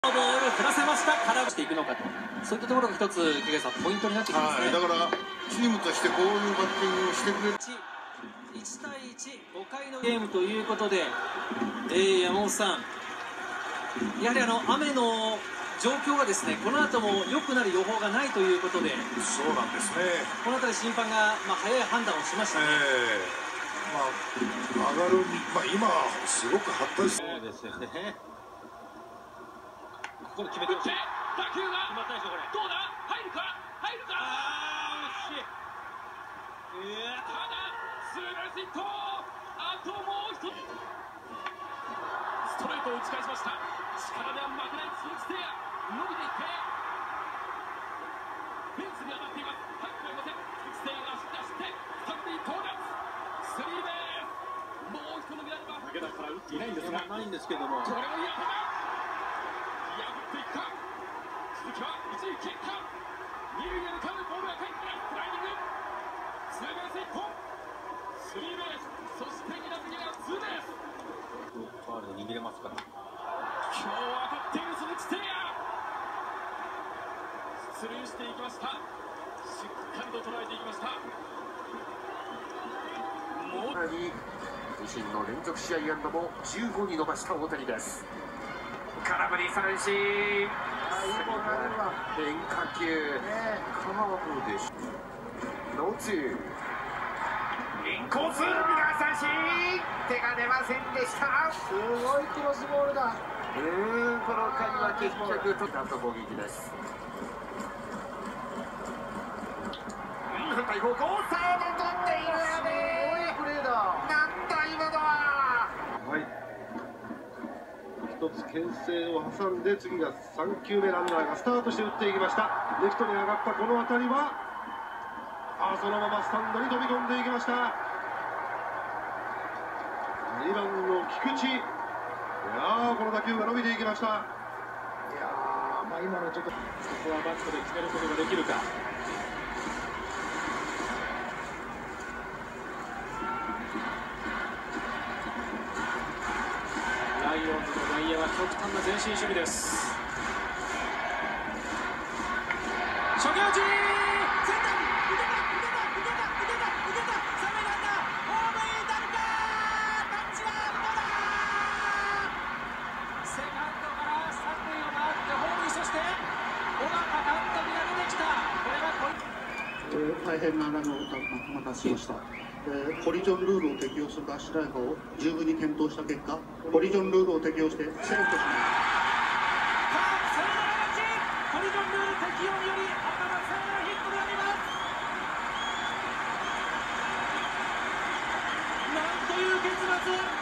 ボール振らせました。空振していくのかと、そういったところが一つ木さんポイントになってきますね。 だからチームとしてこういうバッティングをしてくれる。 1対1、5回のゲームということで、山本さん、やはり雨の状況がですね、この後も良くなる予報がないということで、 そうなんですね。 この辺り審判が、早い判断をしましたね。 上がる、今すごく発達してそうですよね。ここで決めてほしい。打球が決まったでしょこれ。どうだ？入るか？入るか？惜しい。ただツーベースヒット。あともう一つ。ストレートを打ち返しました。力では負けない鈴木誠也。伸びていってフェンスに当たっています。入ってはいません。鈴木誠也が足出して三塁到達。スリーベース。もう一度見られます。武田から打っていないんですが、ないんですけども。これもいい当たり。破っていくか。鈴木は一塁蹴った。二塁へ向かうボールが返ってきます。スライディング。ツーベースヒット。スリーベース。そして2打席目はツーベース。ファウルで握れますから。今日当たっている鈴木誠也。出塁していきました。しっかりと捉えていきました。 もう自身の連続試合安打も15に伸ばした大谷です。空振り三振。変化球。カーブでしノーツー。インコース見逃し三振。手が出ませんでした。すごいクロスボールだ。この回は結局取ったと攻撃です。反対方向。サード取っているよね。プレーだ。なんだ今のは。 一つ牽制を挟んで次が3球目、ランナーがスタートして打っていきました。レフトに上がったこの当たりはそのままスタンドに飛び込んでいきました。2番の菊池、この打球が伸びていきました。 今のちょっとここはバットで決めることができるか。ライオンズの外野は極端な前進守備です。初球打ち。 大変なお待たせしました。コリジョンルールを適用するかしないかを十分に検討した結果、コリジョンルールを適用してセーフとします。 コリジョンルール適用により赤松サヨナラヒットであります。なんという結末。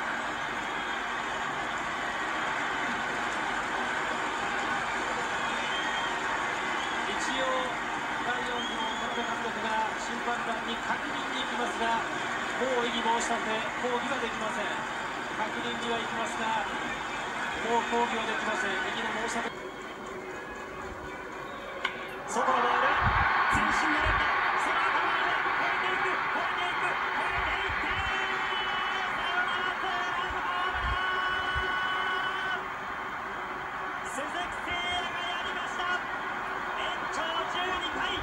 一応ライオンズの田中監督が審判団に確認に行きますが、もう異議申し立て、抗議はできません。確認には行きますが、もう抗議はできません。異議の申し立て。外のボール、前進狙った。その頭まで越えていく、越えていく、越えていって、サヨナラツーランホームラン。鈴木誠也がやりました。延長12回。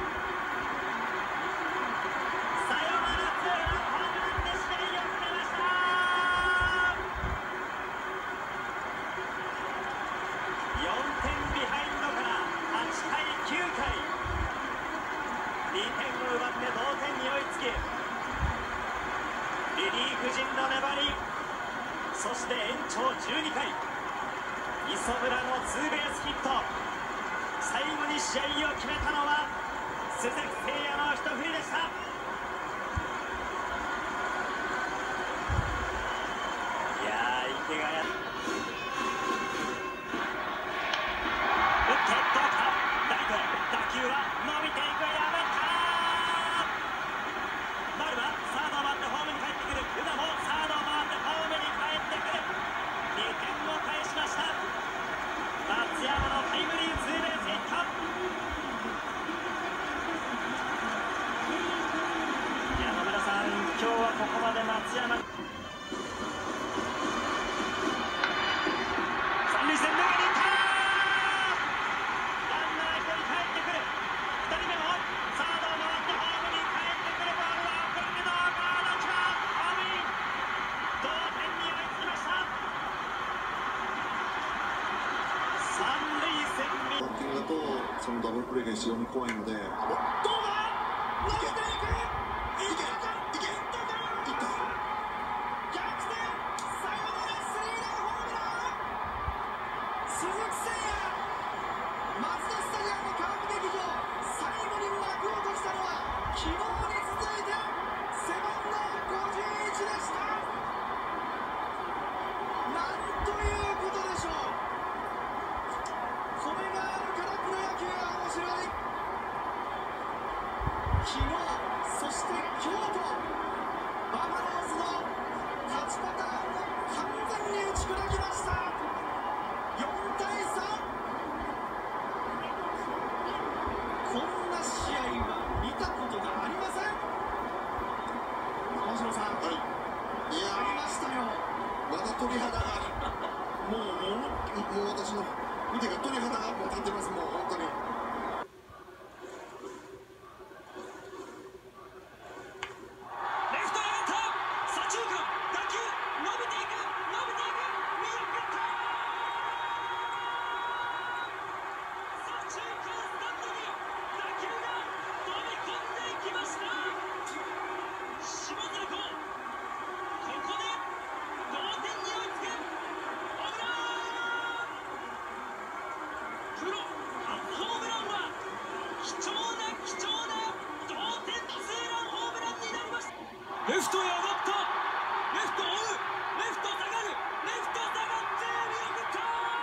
サヨナラツーランホームランで試合を決めました。4点ビハインドから8回9回、2点を奪って同点に追いつき、リリーフ陣の粘り、そして延長12回、磯村のツーベースヒット。最後に試合を決めたのは鈴木誠也の一振りでした。池が打ってどうか。ライトへ打球は伸びていく。やめた。丸はサードを回ってホームに帰ってくる。宇田もサードを回ってホームに帰ってくる。2点を返しました。松山のタイムリーツーベースヒット。山村さん、今日はここまで松山三塁線投げに行った。 とそのダブルプレーが非常に怖いので。どうだ。抜けていく。いけ。 鈴木誠也、マツダスタジアムカープ劇場、最後に幕を閉じたのは昨日に続いて背番号51でした。なんということでしょう。これがあるからプロ野球は面白い。昨日、そして今日とバファローズの勝ちパターンを完全に打ち砕きました。4対3。こんな試合は見たことがありません。大城さん、はい、いやありましたよ。 まだ鳥肌がもう私の腕が鳥肌がもう立ってます。もう本当に。 レフトへ上がった。レフト追う。レフト下がる。レフト下がって見送った。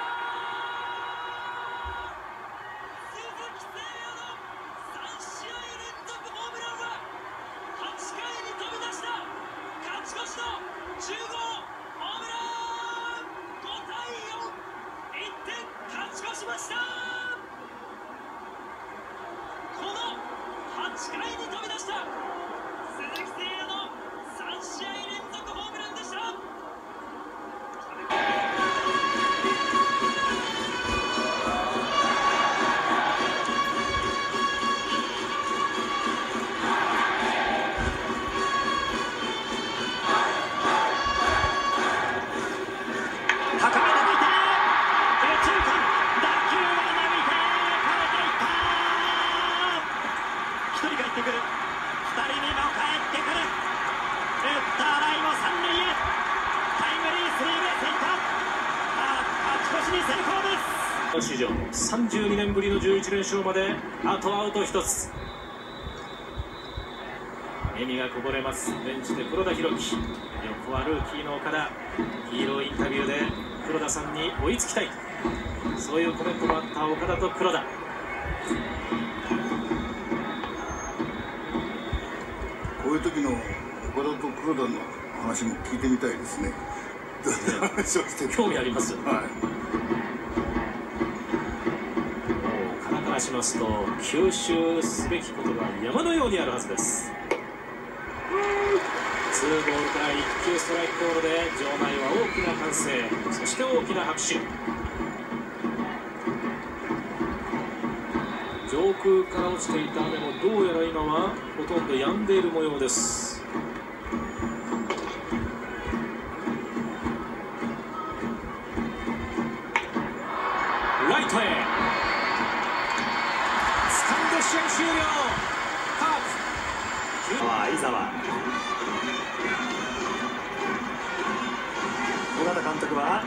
鈴木誠也の3試合連続ホームランは8回に飛び出した勝ち越しの10号ホームラン。5対4、1点勝ち越しました。この8回に飛び出した鈴木誠也の3試合連続ホームランでした。史上32年ぶりの11連勝まであとアウト1つ。笑みがこぼれます。ベンチで黒田博樹、横はルーキーの岡田。ヒーローインタビューで黒田さんに追いつきたい、そういうコメントもあった岡田と黒田。 こういう時の岡田と黒田の話も聞いてみたいですね。 興味あります。 はい。 しますと吸収すべきことが山のようにあるはずです。2ボールから1球ストライクボールで場内は大きな歓声、そして大きな拍手。上空から落ちていた雨もどうやら今はほとんど止んでいる模様です。ライトへ試合終了。カープ相澤。尾形監督は、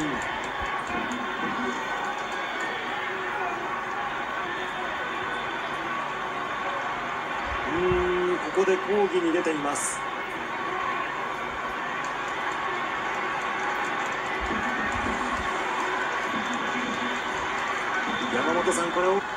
ここで抗議に出ています。山本さん、これを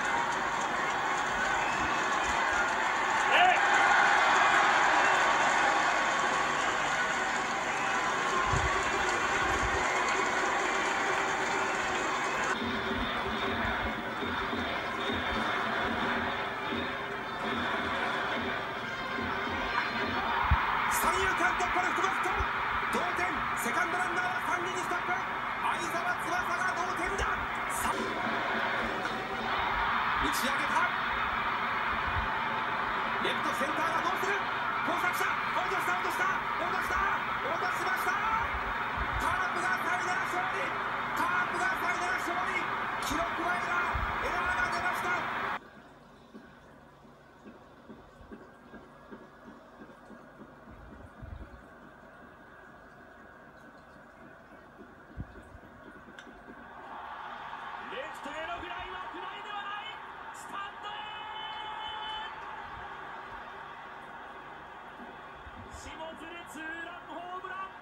セカンドランナーは三塁にストップ。相澤翼が同点だ。打ち上げた。レフトセンターがどうする。交錯した。落とした落とした落とした落としました。カープがファイナル勝利。カープがファイナル勝利。記録はエラーがフトへのフライはフライではない、スタンドへ。下津でツーランホームラン。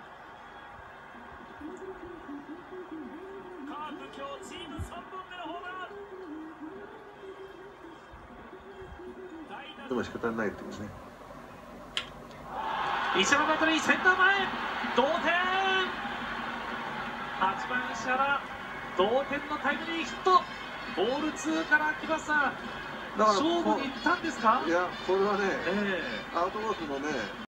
カープ今日チーム3本目のホームラン。 でも仕方ないってことですね。 石原バッテリーセンター前、同点。8番石原、同点のタイムリーヒット。ボール2から木端さん、勝負に行ったんですか？ いや、これはね、 えアウトコースのね